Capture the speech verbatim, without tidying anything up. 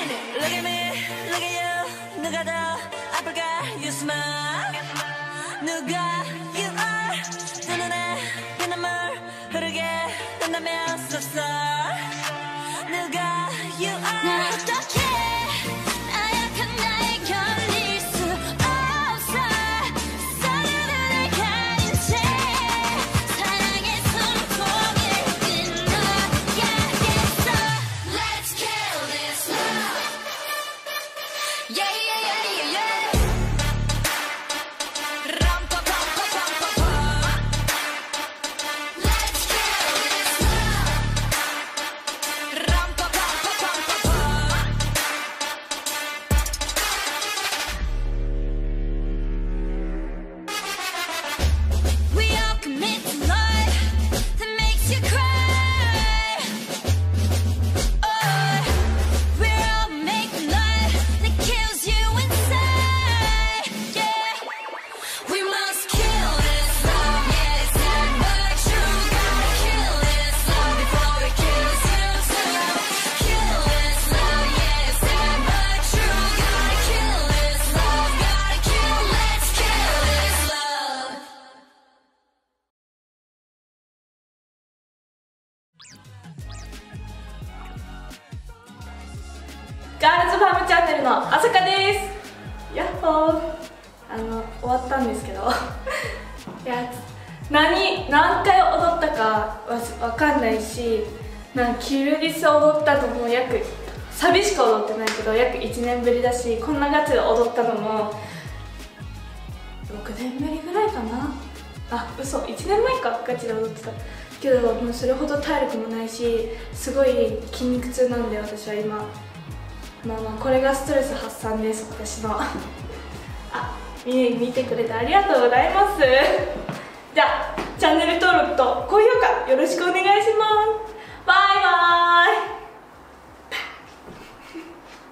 Look at me, look at you. 누가 더 아플까? You smile. 누가 you are. 두 눈에 피눈물 흐르게 된다면 so sorry. 누가 you are. 난 어떻게 나약한 나에 걸릴 수 없어. 서로를 가린 채 사랑의 손톱을 끊어야겠어. Let's kill this love. Yeah, yeah, yeah, yeah, yeah. Ram pa pa pa pa pa pa. Let's kill this love. Ram pa pa pa pa pa pa. We all commit to love that makes you cry. Oh, we're all making love that kills you inside. Yeah, we must kill this love. Yeah, it's sad but true. Gotta kill this love before it kills you too. Kill this love. Yeah, it's sad but true. Gotta kill this love. Gotta kill. Let's kill this love. ガールズファームチャンネルのあさかです。やっほー。あの終わったんですけどいや何何回踊ったかわわかんないし、なんかキルリス踊ったのも約サビしか踊ってないけど約いちねんぶりだし、こんなガチで踊ったのもろくねんぶりぐらいかな。あ、嘘、いちねんまえかガチで踊ってたけど、もうそれほど体力もないし、すごい筋肉痛なんで私は今。まあまあこれがストレス発散です、私のあ、見見てくれてありがとうございます。じゃあチャンネル登録と高評価よろしくお願いします。